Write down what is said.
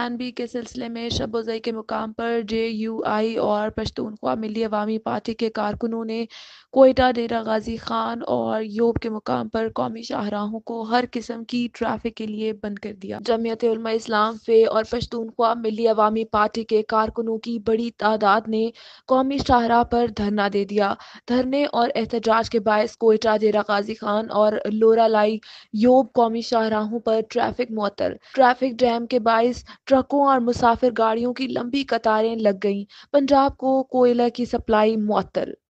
बरतानवी के सिलसिले में शब-ओ-ज़ई के मुकाम पर JUI और पश्तूनख्वा मिली अवामी पार्टी के कारकुनों ने कोयटा, डेरा गाजी खान और योब के मुकाम पर कौमी शाहराहों को हर किस्म की ट्रैफिक के लिए बंद कर दिया। जमीयत उलमा इस्लाम, फे और पश्तूनख्वा मिली अवामी पार्टी के कारकुनों की बड़ी तादाद ने कौमी शाहराह पर धरना दे दिया। धरने और एहतजाज के बायस कोयटा, डेरा गाजी खान और लोरालाई योब कौमी शाहराहों पर ट्रैफिक मुअत्तल। ट्रैफिक जैम के बायस ट्रकों और मुसाफिर गाड़ियों की लंबी कतारें लग गईं। पंजाब को कोयला की सप्लाई मुअत्तल।